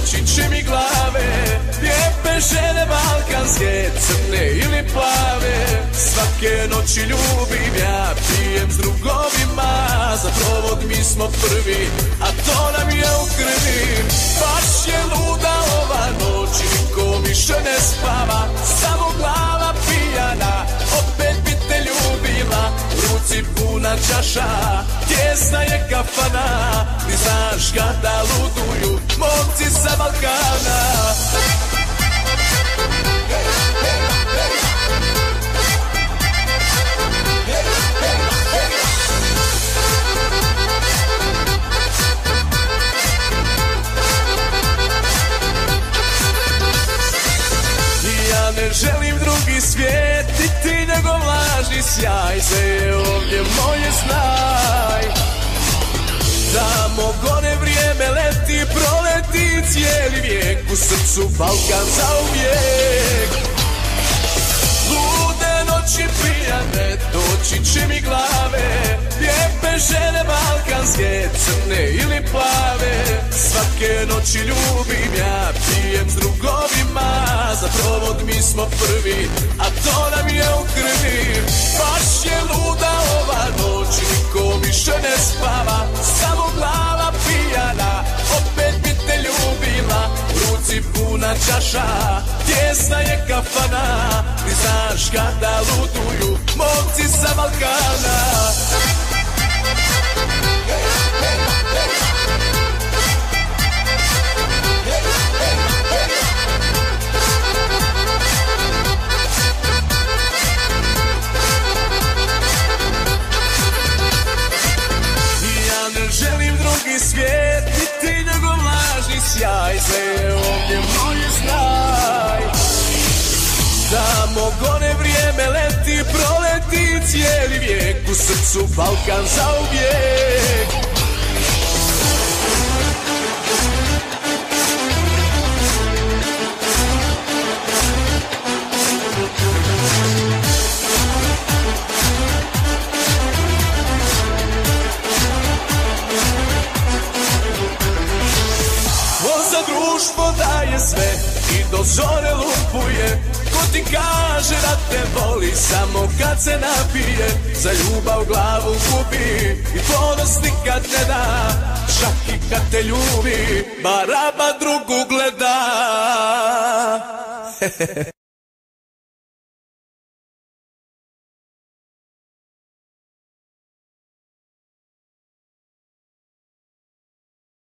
dočiće mi glave. Lijepe žene balkanske, crne ili plave. Svake noći ljubim ja, pijem s drugovima. Za provod mi smo prvi, a to nam je u krvi. Baš je luda ova noć i niko više ne spava. Samo glava pijana, opet bi te ljubila. U ruci puna čaša, tjesna je kafana. Ti znaš kada luduju momci sa Balkana. Ne želim drugi svijet, i ti njegov lažni sjaj. Sve je ovdje moje, znaj. Tamo gore vrijeme leti, proleti cijeli vijek. U srcu Balkan zauvijek. Lude noći pijane, doći će mi glave. Lijepe žene balkanske, crne ili plave. Svake noći ljubim ja, pijem s drugovima. Za provod mi smo prvi, a to nam je u krvi. Baš je luda ova noć, niko više ne spava. Samo glava pijana, opet bi te ljubila. U ruci puna čaša, tjesna je kafana. Ti znaš kada luduju momci sa Balkana. Želim drugi svijet, i ti njegov lažni sjaj. Sve je ovdje moje, znaj. Tamo gore vrijeme leti, proleti cijeli vijek. U srcu Balkan zauvijek. Društvo daje sve i do zore lupuje. Ko ti kaže da te voli samo kad se napije. Za ljubav glavu gubi i ponos nikad ne da. Čak i kad te ljubi, baraba drugu gleda.